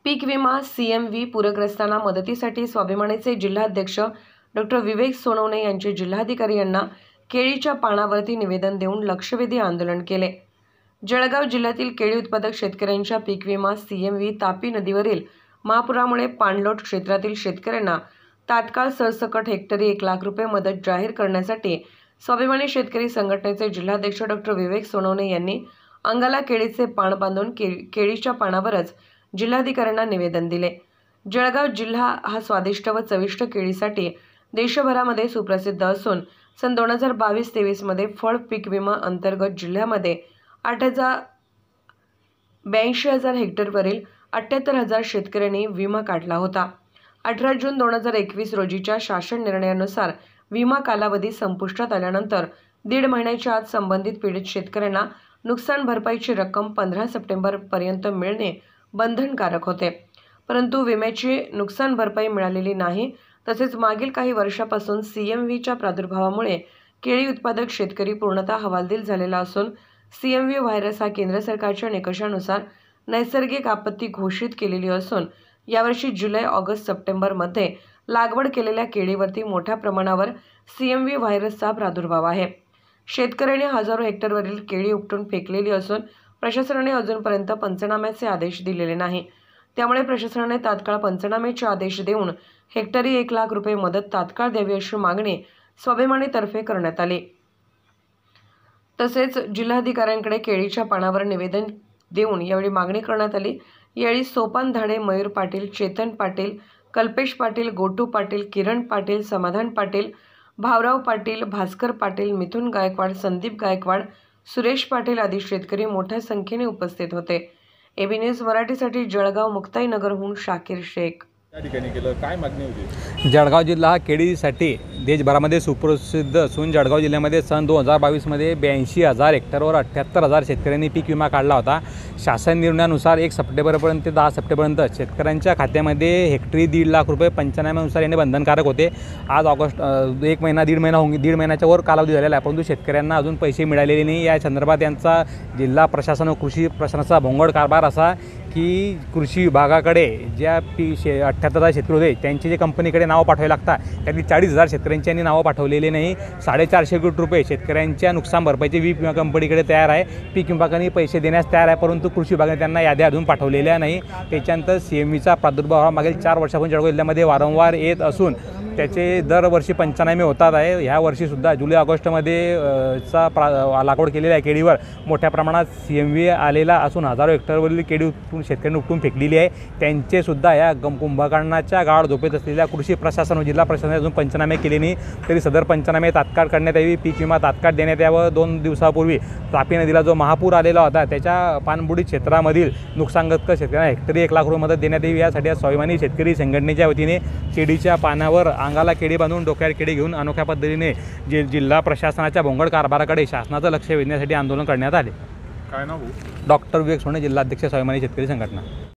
पीक विमा सीएमव्ही पूरग्रस्तांना मदतीसाठी स्वाभिमानीचे जिल्हाध्यक्ष डॉ. विवेक सोनवणे यांचे जिल्हाधिकारी यांना केळीच्या पानावरती निवेदन देऊन लक्षवेधी आंदोलन केले। जळगाव जिल्ह्यातील केळी उत्पादक शेतकऱ्यांच्या पीक विमा सीएमव्ही तापी नदीवरील महापुरामुळे पाणलोट क्षेत्रातील शेतकऱ्यांना तात्काळ सरसकट हेक्टरी 1 लाख रुपये मदत जाहीर करण्यासाठी स्वाभिमानी शेतकरी संघटनेचे जिल्हाध्यक्ष डॉ. विवेक सोनवणे यांनी अंगाला केळीचे पान बांधून केळीच्या पानावरच जिल्हाधिकाऱ्यांना निवेदन दिले। जळगाव जिल्हा हा स्वादिष्ट व चविष्ट केळीसाठी देशभरामध्ये सुप्रसिद्ध असून सन 2022-23 मध्ये फळ पीक विमा अंतर्गत जिल्ह्यामध्ये 82,000 हेक्टरवरील 78,000 शेतकऱ्यांनी विमा काढला होता। 18 जून 2021 रोजीच्या शासन निर्णयानुसार विमा कालावधी संपुष्टात आल्यानंतर 1.5 महिन्याच्या आत संबंधित पीडित शेतकऱ्यांना नुकसान भरपाईची रक्कम 15 सप्टेंबर पर्यंत मिळणे बंधनकारक होते, परंतु विम्याची नुकसान भरपाई मिळालेली नाही। तसेच मागील काही वर्षापासून सीएमव्हीच्या प्रादुर्भावामुळे केळी उत्पादक शेतकरी पूर्णतः हवालदिल झालेला असून सीएमव्ही व्हायरस हा केंद्र सरकारच्या निकषानुसार नैसर्गिक आपत्ती घोषित केलेली असून यावर्षी जुलै, ऑगस्ट, सप्टेंबरमध्ये लागवड केलेल्या केळीवरती मोठ्या प्रमाणावर सीएमव्ही व्हायरसचा प्रादुर्भाव आहे। शेतकऱ्यांनी हजारो हेक्टरवरील केळी उपटून फेकलेली असून प्रशासनाने अजूनपर्यंत पंचनाम्याचे आदेश दिलेले नाही। त्यामुळे प्रशासनाने तात्काळ पंचनाम्याचे आदेश देऊन हेक्टरी 1 लाख रुपये मदत तात्काळ द्यावी अशी मागणी स्वाभिमानीतर्फे करण्यात आली। तसेच जिल्हाधिकाऱ्यांकडे केळीच्या पानावर निवेदन देऊन यावेळी मागणी करण्यात आली। यावेळी सोपान धाडे, मयूर पाटील, चेतन पाटील, कल्पेश पाटील, गोटू पाटील, किरण पाटील, समाधान पाटील, भावराव पाटील, भास्कर पाटील, मिथुन गायकवाड, संदीप गायकवाड, सुरेश पाटील आदी शेतकरी मोठ्या संख्येने उपस्थित होते। एबी न्यूज मराठीसाठी जळगाव मुक्ताईनगरहून शाकीर शेख। त्या ठिकाणी केलं, काय मागणी होती? जळगाव जिल्हा हा केळीसाठी देशभरामध्ये सुप्रसिद्ध असून जळगाव जिल्ह्यामध्ये सन 2022 मध्ये 82,000 हेक्टरवर 78,000 शेतकऱ्यांनी पीक विमा काढला होता। शासन निर्णयानुसार 1 सप्टेंबरपर्यंत ते 10 सप्टेंबरपर्यंत शेतकऱ्यांच्या खात्यामध्ये हेक्टरी 1.5 लाख रुपये पंचनाम्यानुसार येणे बंधनकारक होते। आज ऑगस्ट 1 महिना, 1.5 महिन्याच्या वर कालावधी झालेला आहे, परंतु शेतकऱ्यांना अजून पैसे मिळालेले नाही। या संदर्भात यांचा जिल्हा प्रशासन व कृषी प्रशासनाचा भोंगळ कारभार असा की कृषी विभागाकडे ज्या 78,000 शेतकरी होते त्यांची जे कंपनीकडे नावं पाठवावी लागतात त्यातली 40,000 शेतकऱ्यांची यांनी नावं पाठवलेली नाही। 450 कोटी रुपये शेतकऱ्यांच्या नुकसान भरपाईचे विमा कंपनीकडे तयार आहे, पीक विभागाने पैसे देण्यास तयार आहे, परंतु कृषी विभागाने त्यांना याद्या अजून पाठवलेल्या नाही। त्याच्यानंतर सीएमव्हीचा प्रादुर्भाव हा मागील 4 वर्षापासून जळगाव जिल्ह्यामध्ये वारंवार येत असून त्याचे दरवर्षी पंचनामे होतात आहे। ह्या वर्षीसुद्धा जुलै, ऑगस्टमध्ये लागवड केलेल्या आहे केळीवर मोठ्या प्रमाणात सीएमव्ही आलेला असून हजारो हेक्टरवरील केळी शेतकऱ्यांनी उपटून फेकलेली आहे। त्यांचेसुद्धा या कुंभकर्णाच्या गाढ झोपेत असलेल्या कृषी प्रशासन व जिल्हा प्रशासनाने अजून पंचनामे केले नाही, तरी सदर पंचनामे तात्काळ करण्यात यावी, पीक विमा तात्काळ देण्यात यावं। 2 दिवसापूर्वी तापी नदीला जो महापूर आलेला होता त्याच्या पाणबुडी क्षेत्रामधील नुकसानग्रस्त शेतकऱ्यांना हेक्टरी 1 लाख रुपये मदत देण्यात यावी। यासाठी स्वाभिमानी शेतकरी संघटनेच्या वतीने केळीच्या पानावर अंगाला केळी बांधून डोक्यावर केळी घेऊन अनोख्या पद्धतीने जिल्हा प्रशासनाच्या भोंगळ कारभाराकडे शासनाचं लक्ष वेधण्यासाठी आंदोलन करण्यात आले। काय नाव? डॉ. विवेक सोनवणे, जिल्हाध्यक्ष स्वाभिमानी शेतकरी संघटना।